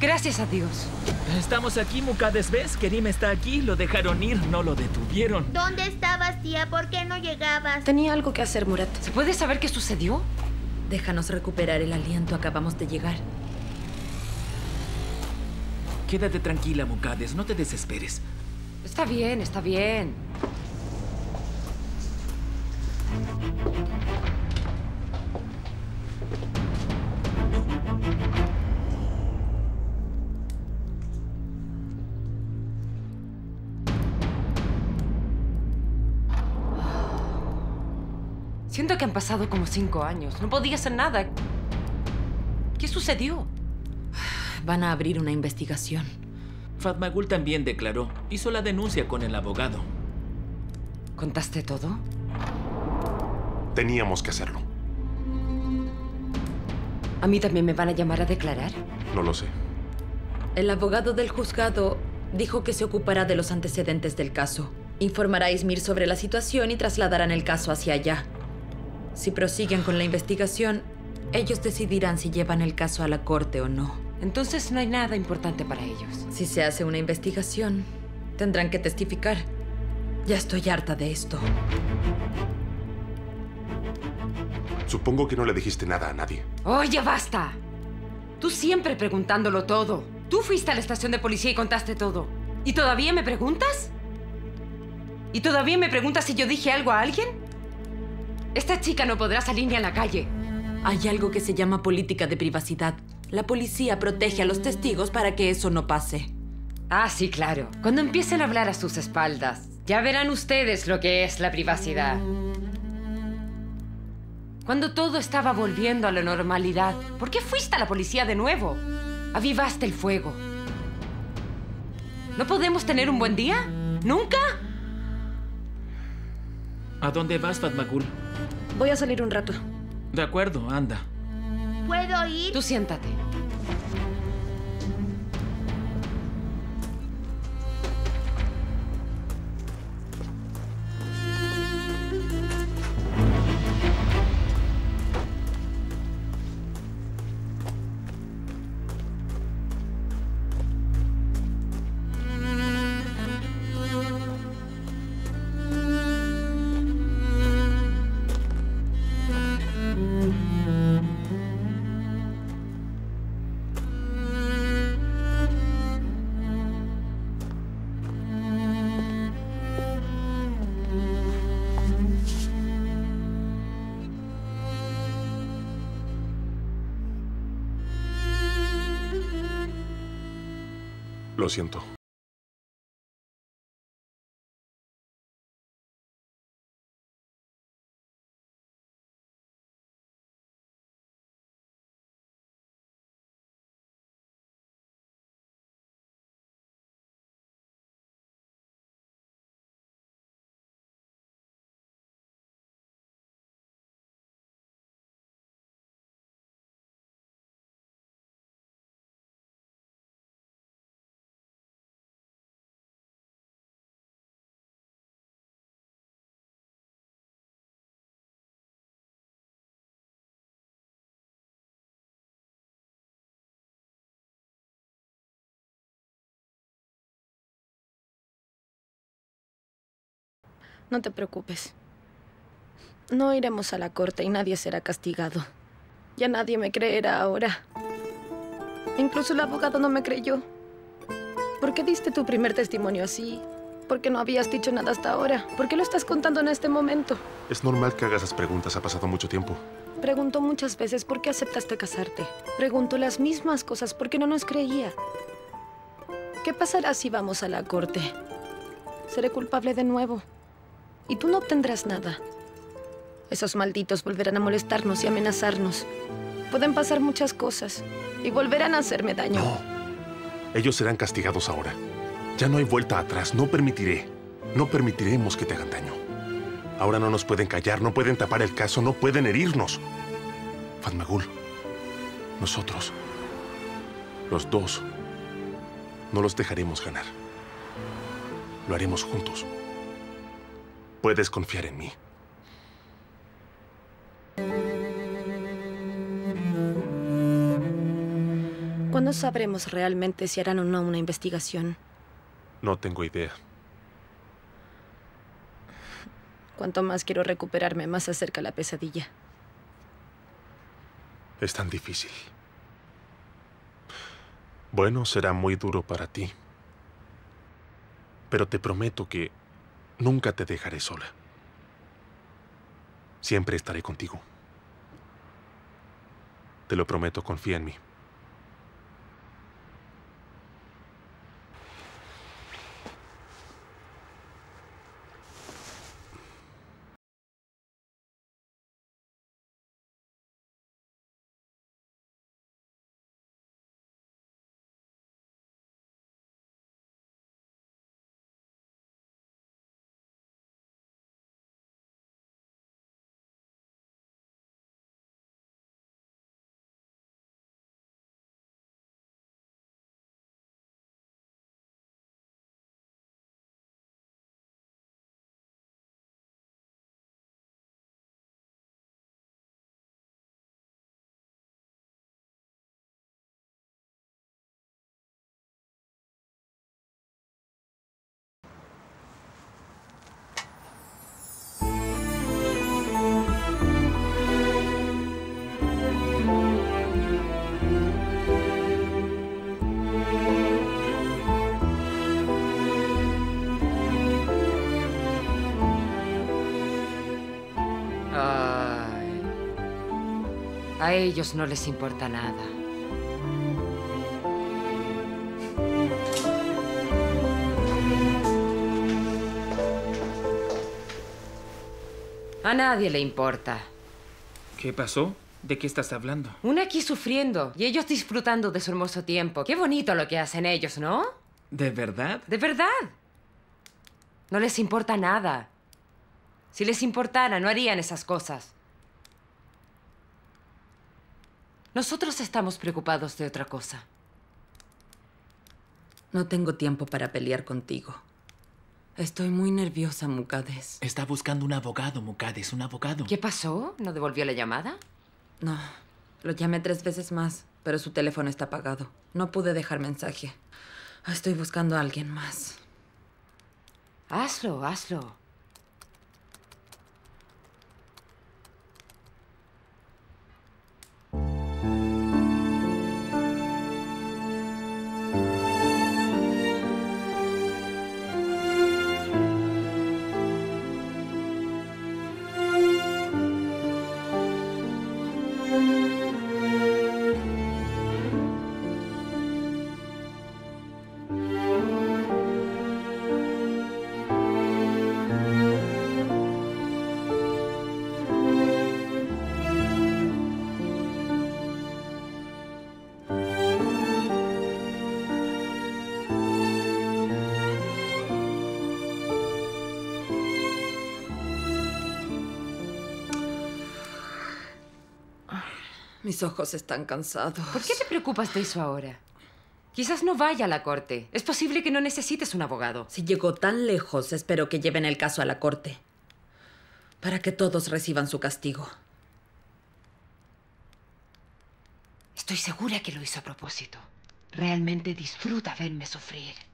Gracias a Dios. Estamos aquí, Mukades. ¿Ves? Kerim está aquí. Lo dejaron ir, no lo detuvieron. ¿Dónde estabas, tía? ¿Por qué no llegabas? Tenía algo que hacer, Murat. ¿Se puede saber qué sucedió? Déjanos recuperar el aliento. Acabamos de llegar. Quédate tranquila, Mukades. No te desesperes. Está bien, está bien. Siento que han pasado como 5 años. No podía hacer nada. ¿Qué sucedió? Van a abrir una investigación. Fatmagul también declaró. Hizo la denuncia con el abogado. ¿Contaste todo? Teníamos que hacerlo. ¿A mí también me van a llamar a declarar? No lo sé. El abogado del juzgado dijo que se ocupará de los antecedentes del caso. Informará a Izmir sobre la situación y trasladarán el caso hacia allá. Si prosiguen con la investigación, ellos decidirán si llevan el caso a la corte o no. Entonces no hay nada importante para ellos. Si se hace una investigación, tendrán que testificar. Ya estoy harta de esto. Supongo que no le dijiste nada a nadie. ¡Oye, basta! Tú siempre preguntándolo todo. Tú fuiste a la estación de policía y contaste todo. ¿Y todavía me preguntas? ¿Y todavía me preguntas si yo dije algo a alguien? Esta chica no podrá salir ni a la calle. Hay algo que se llama política de privacidad. La policía protege a los testigos para que eso no pase. Ah, sí, claro. Cuando empiecen a hablar a sus espaldas, ya verán ustedes lo que es la privacidad. Cuando todo estaba volviendo a la normalidad, ¿por qué fuiste a la policía de nuevo? Avivaste el fuego. ¿No podemos tener un buen día? ¿Nunca? ¿A dónde vas, Fatmagul? Voy a salir un rato. De acuerdo, anda. ¿Puedo ir? Tú siéntate. Lo siento. No te preocupes. No iremos a la corte y nadie será castigado. Ya nadie me creerá ahora. Incluso el abogado no me creyó. ¿Por qué diste tu primer testimonio así? ¿Por qué no habías dicho nada hasta ahora? ¿Por qué lo estás contando en este momento? Es normal que hagas esas preguntas. Ha pasado mucho tiempo. Pregunto muchas veces por qué aceptaste casarte. Pregunto las mismas cosas porque no nos creía. ¿Qué pasará si vamos a la corte? Seré culpable de nuevo. Y tú no obtendrás nada. Esos malditos volverán a molestarnos y amenazarnos. Pueden pasar muchas cosas y volverán a hacerme daño. No. Ellos serán castigados ahora. Ya no hay vuelta atrás. No permitiré. No permitiremos que te hagan daño. Ahora no nos pueden callar, no pueden tapar el caso, no pueden herirnos. Fatmagul, nosotros, los dos, no los dejaremos ganar. Lo haremos juntos. Puedes confiar en mí. ¿Cuándo sabremos realmente si harán o no una investigación? No tengo idea. Cuanto más quiero recuperarme, más se acerca la pesadilla. Es tan difícil. Bueno, será muy duro para ti. Pero te prometo que nunca te dejaré sola. Siempre estaré contigo. Te lo prometo, confía en mí. Ay. A ellos no les importa nada. A nadie le importa. ¿Qué pasó? ¿De qué estás hablando? Una aquí sufriendo y ellos disfrutando de su hermoso tiempo. Qué bonito lo que hacen ellos, ¿no? ¿De verdad? De verdad. No les importa nada. Si les importara, no harían esas cosas. Nosotros estamos preocupados de otra cosa. No tengo tiempo para pelear contigo. Estoy muy nerviosa, Mukades. Está buscando un abogado, Mukades, un abogado. ¿Qué pasó? ¿No devolvió la llamada? No, lo llamé 3 veces más, pero su teléfono está apagado. No pude dejar mensaje. Estoy buscando a alguien más. Hazlo, hazlo. Mis ojos están cansados. ¿Por qué te preocupas de eso ahora? Quizás no vaya a la corte. Es posible que no necesites un abogado. Si llegó tan lejos, espero que lleven el caso a la corte. Para que todos reciban su castigo. Estoy segura que lo hizo a propósito. Realmente disfruta verme sufrir.